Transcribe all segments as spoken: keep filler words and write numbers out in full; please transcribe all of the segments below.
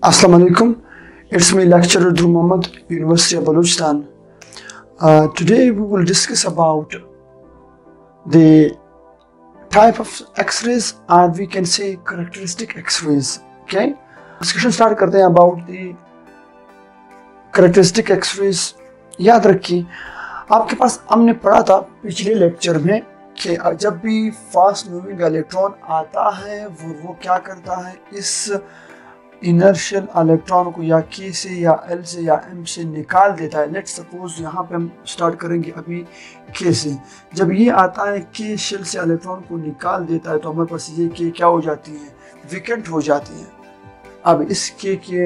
Assalamu alaikum. It's me, lecturer Dhruv Mohammed, University of Balochistan. Uh, today we will discuss about the type of X-rays, or we can say characteristic X-rays. Okay. Discussion start करते हैं about the characteristic X-rays. याद रखिए, आपके पास हमने पढ़ा था पिछले lecture में कि जब भी फास्ट मूविंग इलेक्ट्रॉन आता है वो वो क्या करता है, इस इनर्शियल इलेक्ट्रॉन को या के से या एल से या एम से निकाल देता है। लेट्स सपोज यहाँ पे हम स्टार्ट करेंगे अभी के से। जब ये आता है के शेल से इलेक्ट्रॉन को निकाल देता है तो हमारे पास ये के क्या हो जाती है, वेकेंट हो जाती है। अब इस के के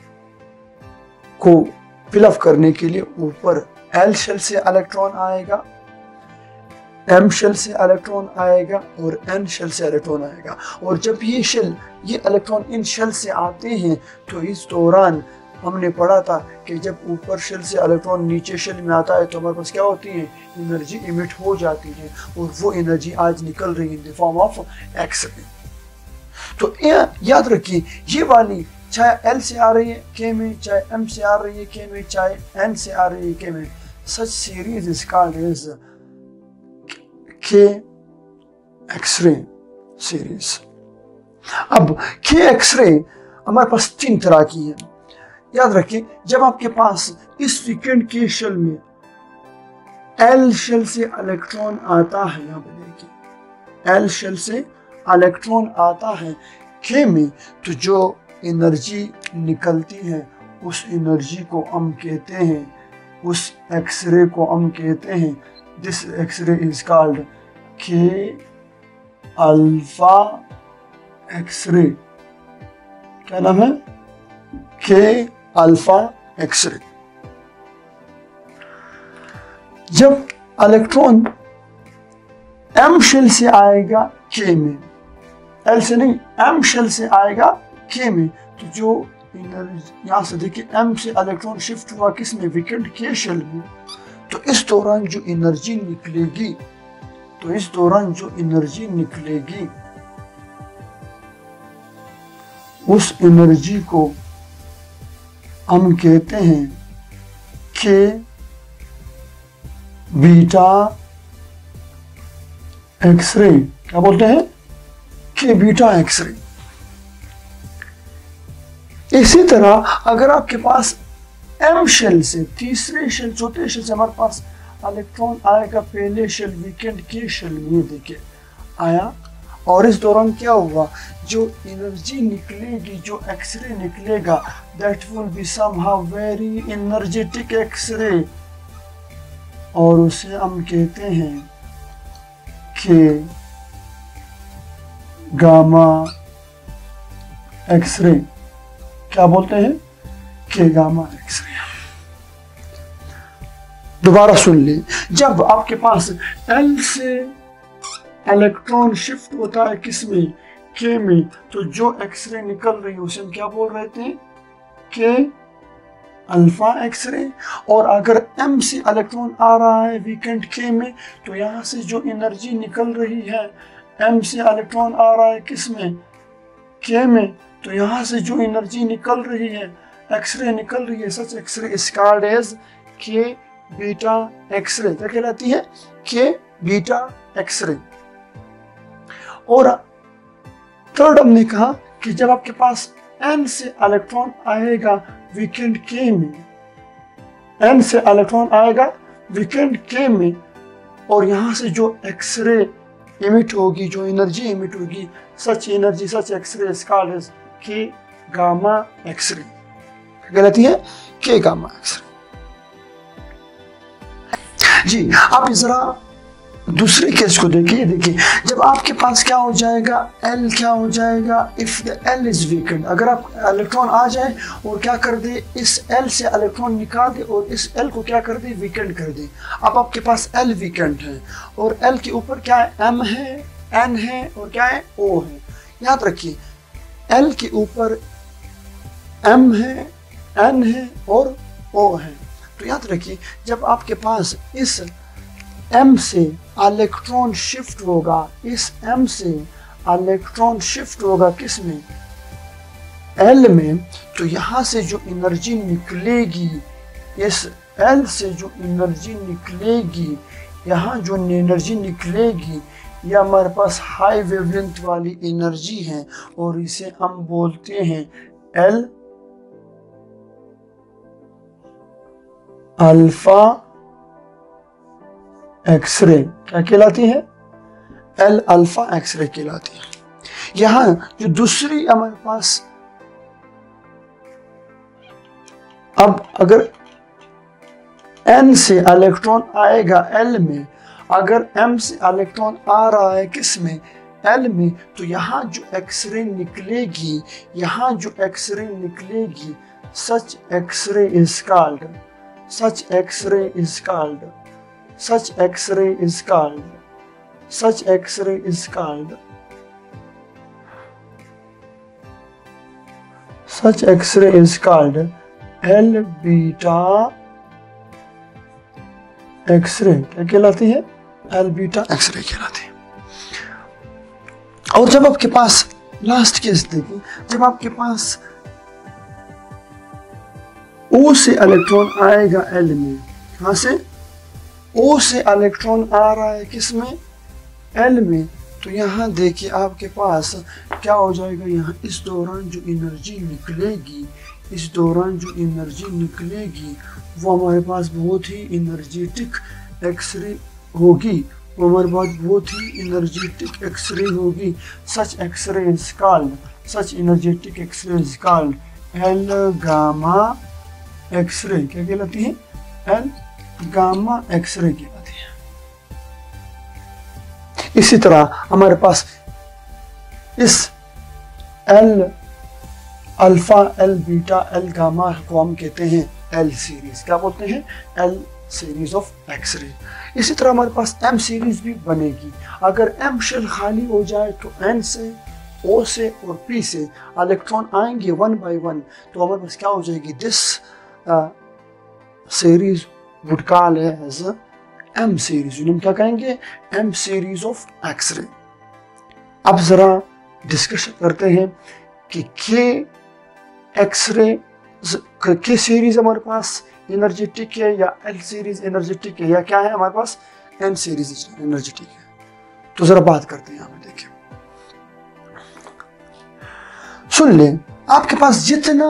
को फिलअप करने के लिए ऊपर एल शेल से इलेक्ट्रॉन आएगा, एम शेल से इलेक्ट्रॉन आएगा और एन शेल से इलेक्ट्रॉन आएगा। और जब ये शेल ये इलेक्ट्रॉन इन शेल से आते हैं तो इस दौरान हमने पढ़ा था कि जब ऊपर शेल से इलेक्ट्रॉन नीचे शेल में आता है तो हमारे पास क्या होती है, एनर्जी इमिट हो जाती है, और वो एनर्जी आज निकल रही है in the form of X-ray. तो याद रखिए, ये वाली चाहे एल से आ रही है के में, चाहे एम से आ रही है के में, चाहे एन से आ रही है के में, such series is called as K X-ray series. अब के एक्सरे हमारे पास तीन तरह की है। याद रखिए, जब आपके पास इस सेकेंड के शेल में एल शेल से इलेक्ट्रॉन आता है, यहां पे देखिए एल शेल से इलेक्ट्रॉन आता है के में, तो जो एनर्जी निकलती है उस एनर्जी को हम कहते हैं, उस एक्सरे को हम कहते हैं, this X-ray is called K alpha X-ray. क्या नाम है? K alpha X-ray. जब इलेक्ट्रॉन एम शेल से आएगा के में, एल से नहीं एम शेल से आएगा के में, तो जो एनर्जी यहां से देखिए एम से इलेक्ट्रॉन शिफ्ट हुआ किस में, वेकेंट के शेल में, तो इस दौरान जो एनर्जी निकलेगी तो इस दौरान जो एनर्जी निकलेगी उस एनर्जी को हम कहते हैं के बीटा एक्सरे। क्या बोलते हैं? के बीटा एक्सरे। इसी तरह अगर आपके पास एम शेल से तीसरे शेल चौथे शेल से हमारे पास इलेक्ट्रॉन आएगा पहले शेल वेकेंट के शेल में, देखिए आया, और इस दौरान क्या हुआ, जो एनर्जी निकलेगी, जो एक्सरे निकलेगा, that will be somehow very energetic X-ray, और उसे हम कहते हैं कि गामा एक्सरे। क्या बोलते हैं? के गामा एक्सरे। दोबारा सुन ली, जब आपके पास एल से इलेक्ट्रॉन शिफ्ट होता है किसमें, के में, तो जो एक्सरे निकल रही है उसे हम क्या बोल रहे थे, के अल्फा एक्सरे। और अगर एम से इलेक्ट्रॉन आ रहा है वीकेंट के में, तो यहां से जो एनर्जी निकल रही है, एम से इलेक्ट्रॉन आ रहा है किसमें, के में, तो यहां से जो एनर्जी निकल रही है, एक्सरे निकल रही है, such X-ray is called as K beta X-ray. क्या कहलाती है? के बीटा एक्सरे। और थर्ड हमने कहा कि जब आपके पास एन से इलेक्ट्रॉन आएगा वेकेंट के में, एन से इलेक्ट्रॉन आएगा वेकेंट के में, और यहां से जो एक्सरे इमिट होगी, जो एनर्जी इमिट होगी, such energy such X-ray is called as K gamma X-ray. कहलाती है के गामा एक्सरे। जी, आप जरा दूसरे केस को देखिए। देखिए, जब आपके पास क्या हो जाएगा, एल क्या हो जाएगा, if the L is vacant, अगर आप इलेक्ट्रॉन आ जाए और क्या कर दे, इस एल से इलेक्ट्रॉन निकाल दे और इस एल को क्या कर दे, वेकेंट कर दे। अब आपके पास एल वेकेंट है और एल के ऊपर क्या है, एम है, एन है और क्या है, ओ है। याद रखिए, एल के ऊपर एम है, एन है और ओ है। तो याद रखिए, जब आपके पास इस एम से इलेक्ट्रॉन शिफ्ट होगा, इस एम से इलेक्ट्रॉन शिफ्ट होगा किस में, एल में, तो यहाँ से जो एनर्जी निकलेगी, इस एल से जो एनर्जी निकलेगी, यहाँ जो एनर्जी निकलेगी यह हमारे पास हाई वेवलेंथ वाली एनर्जी है और इसे हम बोलते हैं एल अल्फा एक्सरे। क्या कहलाती है? एल अल्फा एक्सरे कहलाती है। यहां जो दूसरी हमारे पास, अब अगर एन से इलेक्ट्रॉन आएगा एल में, अगर एम से इलेक्ट्रॉन आ रहा है किस में? एल में, तो यहाँ जो एक्सरे निकलेगी, यहाँ जो एक्सरे निकलेगी, such X-ray is called, such X-ray is called, such X-ray is called, such X-ray is called, such X-ray is called L beta X-ray. क्या कहलाती है? एल बीटा एक्सरे कहलाती है। और जब आपके पास लास्ट केस देखिए, जब आपके पास O से इलेक्ट्रॉन आएगा एल में, कहां से? O से इलेक्ट्रॉन आ रहा है किस में? एल में, तो यहाँ देखिए आपके पास क्या हो जाएगा, यहाँ इस दौरान जो एनर्जी निकलेगी, इस दौरान जो एनर्जी निकलेगी वो हमारे पास बहुत ही एनर्जेटिक एक्सरे होगी, वो हमारे पास बहुत ही एनर्जेटिक एक्सरे होगी। Such X-ray is called, such energetic X-ray is called L gamma X-ray. क्या कहलाती है? एल गामा एक्सरे कहलाती है। इसी तरह हमारे पास इस L alpha, L beta, L gamma को हम कहते हैं एल सीरीज। क्या बोलते हैं? L series of X-ray. इसी तरह हमारे पास एम सीरीज भी बनेगी। अगर एम शेल खाली हो जाए तो एन से, ओ से और पी से इलेक्ट्रॉन आएंगे वन बाय वन, तो हमारे पास क्या हो जाएगी? This series would call as M series. हम क्या कहेंगे? M series of X-ray. अब जरा डिस्कशन करते हैं कि के एक्सरे, के सीरीज हमारे पास एनर्जेटिक है या एल सीरीज एनर्जेटिक है या क्या है? हमारे पास एन सीरीज एनर्जेटिक है। तो जरा बात करते हैं, हमें देखिए, सुन लें। आपके पास जितना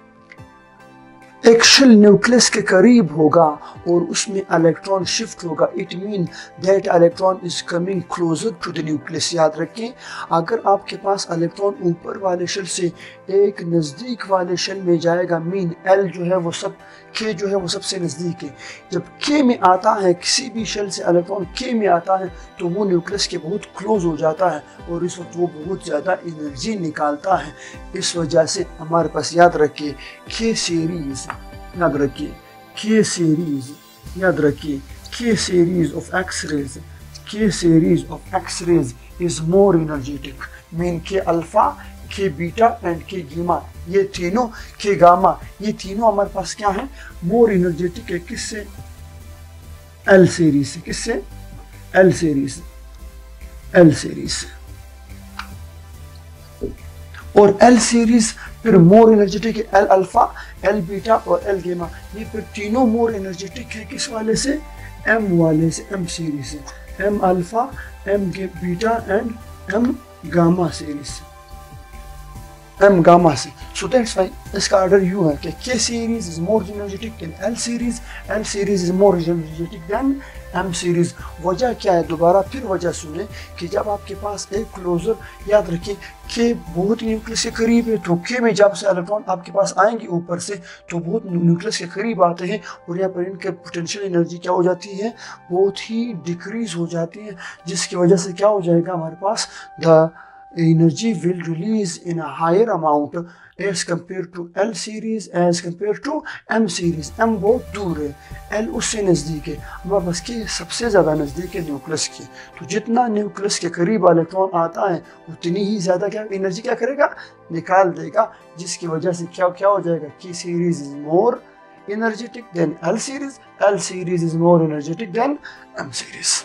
एक शेल न्यूक्लियस के करीब होगा और उसमें इलेक्ट्रॉन शिफ्ट होगा, it mean that electron is coming closer to the nucleus. याद रखें, अगर आपके पास इलेक्ट्रॉन ऊपर वाले शेल से एक नज़दीक वाले शेल में जाएगा, मीन एल जो है वो सब, के जो है वो सबसे नज़दीक है। जब के में आता है, किसी भी शेल से इलेक्ट्रॉन के में आता है, तो वो न्यूक्लियस के बहुत क्लोज हो जाता है और इस वक्त वो बहुत ज़्यादा एनर्जी निकालता है। इस वजह से हमारे पास, याद रखिए, के सीरीज, याद रखिए, के सीरीज, याद रखिए, K series of X-rays, K series of X-rays is more energetic. Mean K alpha, K beta and K gamma, ये तीनों, के गामा, ये तीनों हमारे पास क्या है? मोर एनर्जेटिक है। किससे? एल सीरीज से। किससे? एल सीरीज, एल सीरीज से। और एल सीरीज फिर मोर एनर्जेटिक है, एल अल्फा, एल बीटा और एल गामा, ये फिर तीनों मोर एनर्जेटिक है। किस वाले से? एम वाले से, एम सीरीज से। M alpha, M beta and M gamma series से, एम गामा से। सो दैट्स व्हाई इसका ऑर्डर यूं है कि K series is more energetic than L series, L series is more energetic than M series. वजह क्या है? दोबारा फिर वजह सुने कि जब आपके पास एक क्लोजर, याद रखिए, के बहुत न्यूक्लियस के करीब है, तो के में जब से इलेक्ट्रॉन आपके पास आएंगे ऊपर से, तो बहुत न्यूक्लियस के करीब आते हैं और यहाँ पर इनके पोटेंशियल एनर्जी क्या हो जाती है? बहुत ही डिक्रीज हो जाती है, जिसकी वजह से क्या हो जाएगा? हमारे पास the energy will release in a higher amount as compared to L series as compared to M series। M बहुत दूर है, L उससे नज़दीक है, हमारे पास के सबसे ज़्यादा नज़दीक है न्यूक्लियस के। तो जितना न्यूक्लियस के करीब इलेक्ट्रॉन आता है उतनी ही ज़्यादा क्या एनर्जी क्या करेगा? निकाल देगा, जिसकी वजह से क्या क्या हो जाएगा? K series is more energetic than L series, L series is more energetic than M series।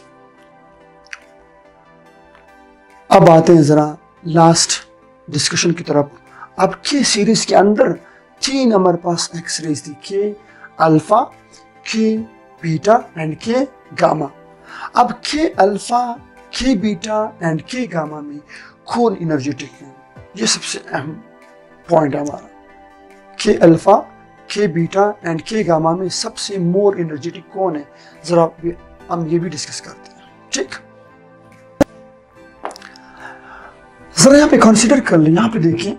अब आते हैं ज़रा लास्ट डिस्कशन की तरफ। अब के सीरीज के अंदर तीन हमारे पास एक्सरेज थी, के alpha, K beta and K gamma. अब के alpha, K beta and K gamma में कौन एनर्जेटिक है, ये सबसे अहम पॉइंट है हमारा। के alpha, K beta and K gamma में सबसे मोर एनर्जेटिक कौन है, जरा हम ये भी डिस्कस करते हैं। ठीक, जरा यहाँ पे कंसीडर कर लें, यहाँ पे देखिए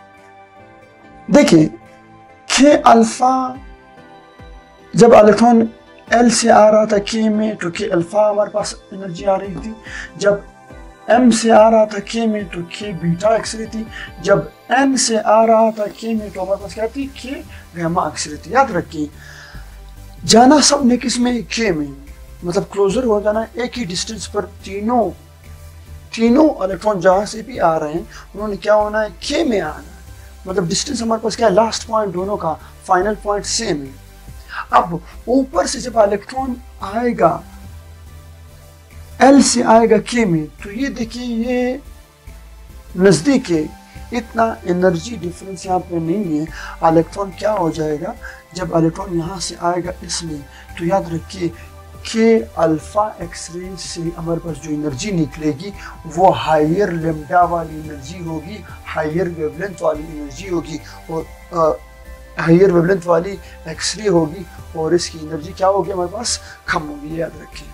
देखिए के अल्फा जब इलेक्ट्रॉन एल से आ रहा था के में तो के अल्फा हमारे पास एनर्जी आ रही थी, जब एम से आ रहा था के में तो के बीटा एक्सरे थी, जब एन से आ रहा था के में तो हमारे पास क्या थी, के गामा एक्सरे थी। याद रखिए जाना सब ने किस में, के में, मतलब क्लोजर हो जाना एक ही डिस्टेंस पर तीनों तीनों इलेक्ट्रॉन जहां से भी आ रहे हैं उन्होंने क्या होना है, के में आना है। मतलब डिस्टेंस हमारे पास क्या है, लास्ट पॉइंट दोनों का फाइनल पॉइंट सेम है। अब ऊपर से जब इलेक्ट्रॉन आएगा एल से आएगा के में तो ये देखिए ये नजदीक है, इतना एनर्जी डिफरेंस यहाँ पे नहीं है। इलेक्ट्रॉन क्या हो जाएगा जब इलेक्ट्रॉन यहाँ से आएगा इसमें, तो याद रखिए के अल्फा एक्सरे से हमारे पास जो एनर्जी निकलेगी वो हायर लेम्डा वाली एनर्जी होगी, हायर वेवलेंथ वाली एनर्जी होगी और हायर वेवलेंथ वाली एक्सरे होगी और इसकी एनर्जी क्या होगी हमारे पास, कम होगी। याद रखिए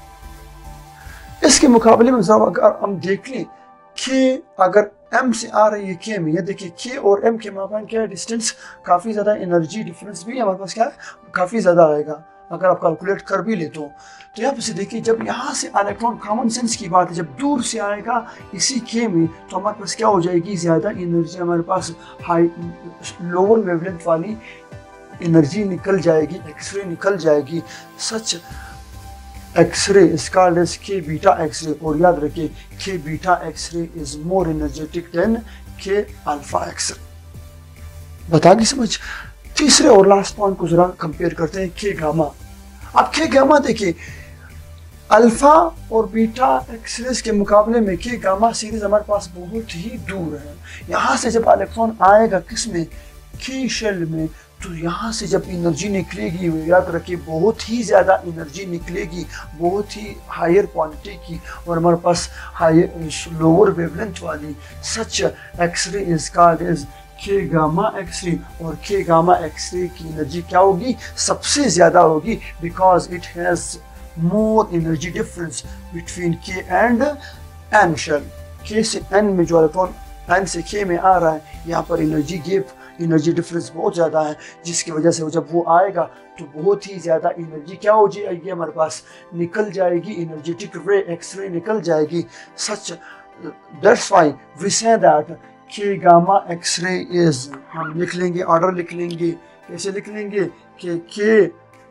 इसके मुकाबले में अगर हम देख लें के अगर एम से आ रही है के में, ये देखिए के और एम के मापान क्या है, डिस्टेंस काफ़ी ज़्यादा, एनर्जी डिफरेंस भी हमारे पास क्या है, काफ़ी ज़्यादा आएगा अगर आप कैलकुलेट कर भी ले तो। तो यहाँ पे देखिए जब यहाँ से इलेक्ट्रॉन, कॉमन सेंस की बात है, जब दूर से आएगा इसी के में तो हमारे पास क्या हो जाएगी, ज़्यादा एनर्जी हमारे पास हाई लोअर वेवलेंथ वाली एनर्जी निकल जाएगी, एक्सरे निकल जाएगी। Such X-ray is called as K beta X-ray, और याद रखिए K beta X-ray is more energetic than K alpha X-ray. बता गई समझ। तीसरे और लास्ट पॉइंट को जरा कंपेयर करते हैं, के गामा। अब के गामा देखिए अल्फा और बीटा एक्सरेस के मुकाबले में के गामा सीरीज हमारे पास बहुत ही दूर है। यहाँ से जब इलेक्ट्रॉन आएगा किसमें, के शेल में, तो यहाँ से जब एनर्जी निकलेगी याद रखिए बहुत ही ज़्यादा एनर्जी निकलेगी, बहुत ही हायर क्वांटिटी की, और हमारे पास हायर लोअर वेवलेंथ वाली। Such X-ray is called as K gamma X-ray, और के गामा एक्सरे की एनर्जी क्या होगी, सबसे ज़्यादा होगी, because it has more energy difference between K and N shell. K से एन में जो इलेक्ट्रॉन एन से के में आ रहा है, यहाँ पर एनर्जी गैप, एनर्जी डिफरेंस बहुत ज़्यादा है, जिसकी वजह से जब वो आएगा तो बहुत ही ज़्यादा एनर्जी क्या हो जाएगी हमारे पास, निकल जाएगी, एनर्जेटिक रे एक्सरे निकल जाएगी। Such that's why we say that K gamma X-ray is, हम लिख लेंगे, ऑर्डर लिख लेंगे, कैसे लिख लेंगे कि K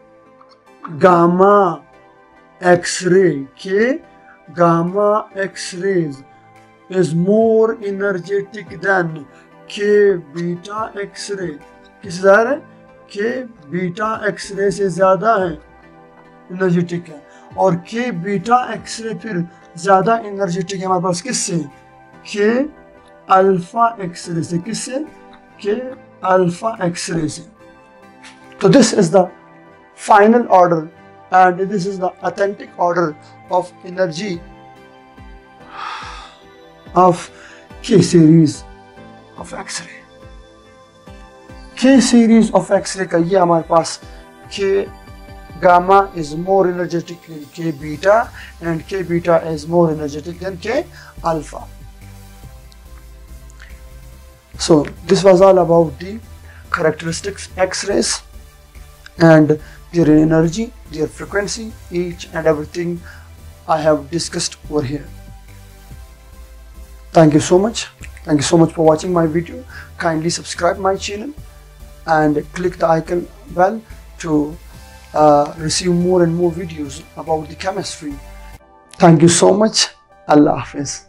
gamma X-ray, K gamma X-rays is more energetic than K beta X-ray. किस ज़्यादा है, के बीटा एक्सरे से ज़्यादा है एनर्जेटिक है, और के बीटा एक्सरे फिर ज़्यादा एनर्जेटिक है हमारे पास किससे, के अल्फा एक्सरे से। किससे, के अल्फा एक्सरे से। तो this is the final order and this is the authentic order of energy of K series of X-ray. K series of X-ray का ये हमारे पास K gamma is more energetic than K beta and K beta is more energetic than K alpha. So this was all about the characteristics X-rays and their energy, their frequency, each and everything I have discussed over here. Thank you so much. Thank you so much for watching my video. Kindly subscribe my channel and click the icon bell to uh, receive more and more videos about the chemistry. Thank you so much. Allah Hafiz.